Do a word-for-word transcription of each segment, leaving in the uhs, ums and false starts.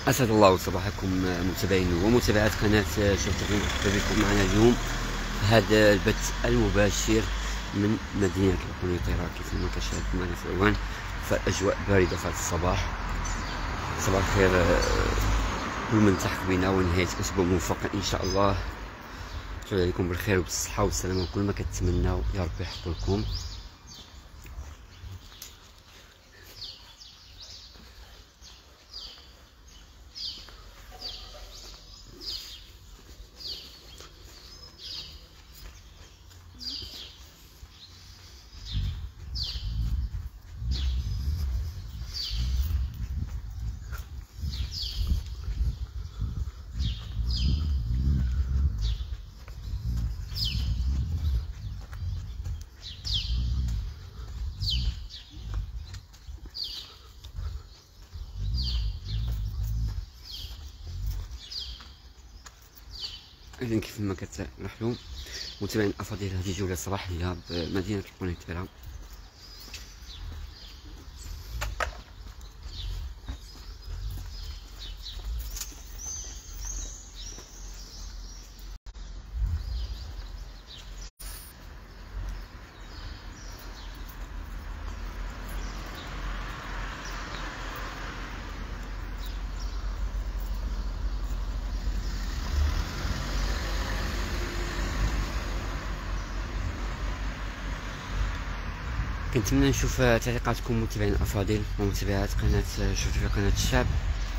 أسعد الله صباحكم متابعين ومتابعات قناة شوف تي في. مرحبا بكم معنا اليوم هذا البث المباشر من مدينة القنيطرة. كيف ما كتشاهد معنا في العنوان، فالأجواء باردة في هذا الصباح. صباح الخير كل من تحت بنا، ونهاية أسبوع موفقة إن شاء الله. تعود عليكم بالخير وبالصحة والسلامة، وكل ما كتمناو يا ربي يحفظ لكم. إذن كيف ما كتلاحظوا متابعين الأفاضل، هذه جولة صباحية بمدينة القنيطرة. كنتمنى نشوف تعليقاتكم متابعين الأفاضل ومتابعات قناة شوف في قناة الشعب.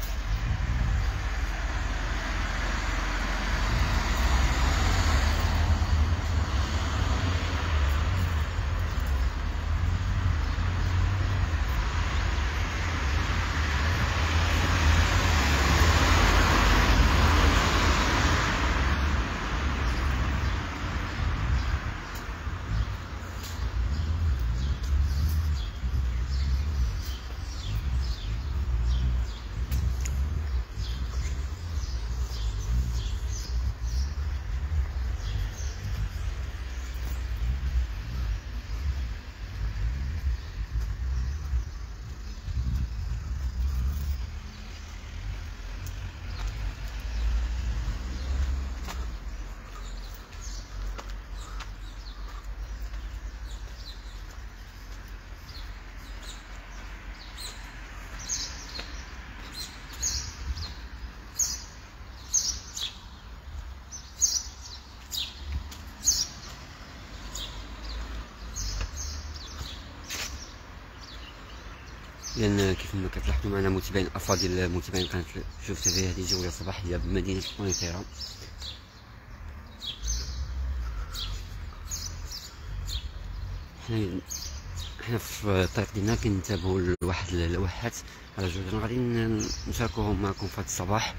لأن كيف ما كتلاحظوا معنا متابعين الأفاضل متابعين قناة شوف تي في، هذه جولة صباحية بمدينة القنيطرة. حنا حنا في الطريق ديالنا كنتابعوا لواحد اللوحات على جوج، غادي نشاركوهم معكم في هذا الصباح.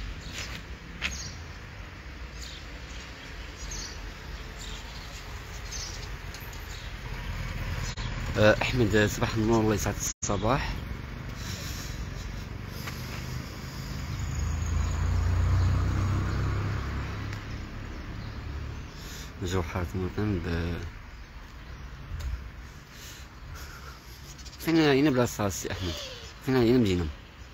أحمد صباح النور، الله يسعد الصباح. جو حارة الموطن ب فين هنا بلاصة السي أحمد؟ فين هنا مدينة؟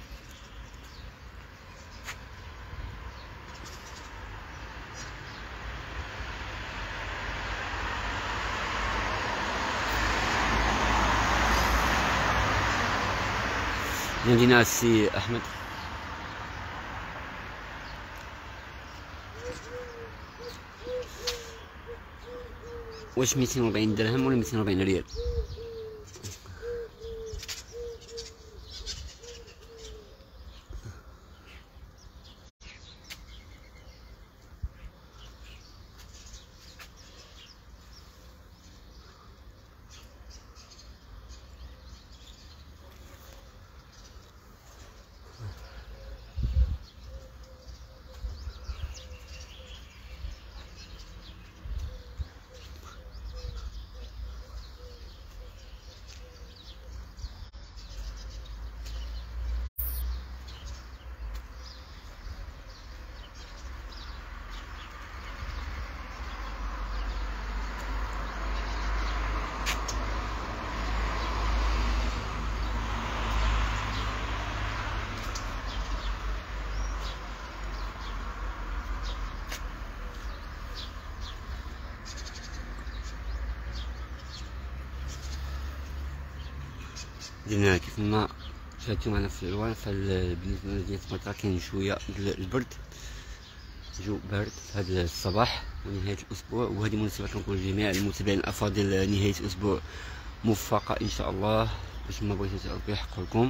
مدينة السي أحمد. واش ميتين وربعين درهم ولا ميتين وربعين ريال؟ درنا كيف ما شاهدتو معنا في الالوان. فبالنسبه لمدينه طنجة كاين شويه ديال البرد، جو بارد في هذا الصباح ونهايه الاسبوع. وهذه مناسبه كنقول لجميع المتابعين الافاضل نهايه اسبوع موفقه ان شاء الله، باش ما بغيتوش ربي يحقق لكم.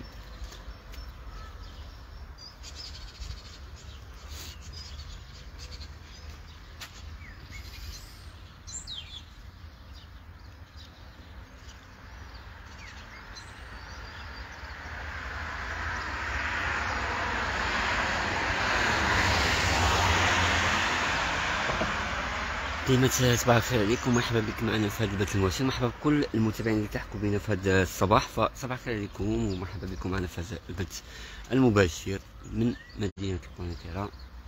ديما صباح الخير عليكم، مرحبا بكم معنا في هذا البث المباشر. مرحبا بكل المتابعين اللي تحكوا بنا في هذا الصباح. فصباح الخير عليكم ومرحبا بكم معنا في هذا البث المباشر من مدينة القنيطرة.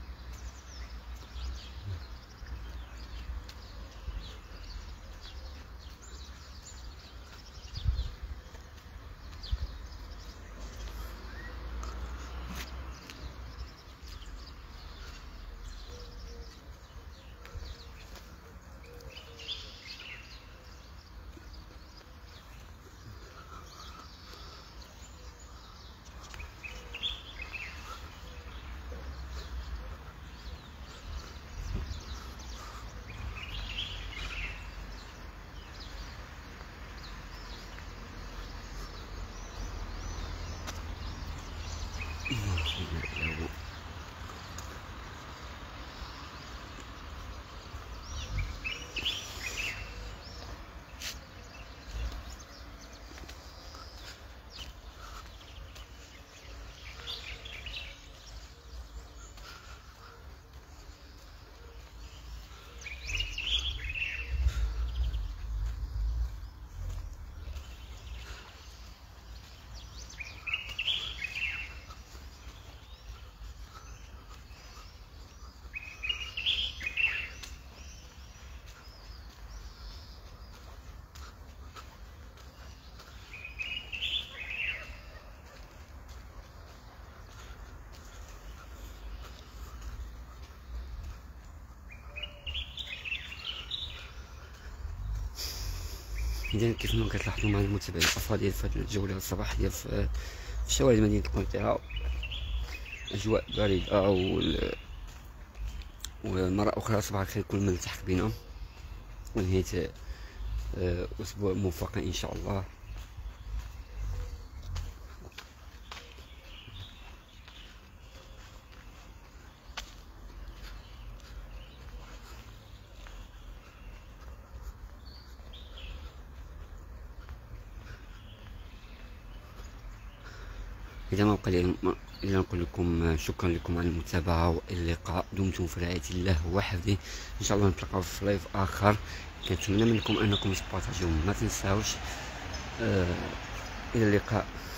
إذا كيف ما كتلاحظوا مع المتابعين الافاضل في هذه الجوله الصباحيه في شوارع مدينه القنيطره، اجواء بارده وال... ومره اخرى صباح الخير كل من التحق بنا، ونهايه اسبوع موفق ان شاء الله. إذا ما بقى لي إلا نقول لكم شكرا لكم على المتابعة وإلى اللقاء. دمتم في رعاية الله وحفظه. إن شاء الله نتلاقاو في لايف آخر. كنتمنى منكم أنكم تبارطاجيو، ما تنساوش. آه إلى اللقاء.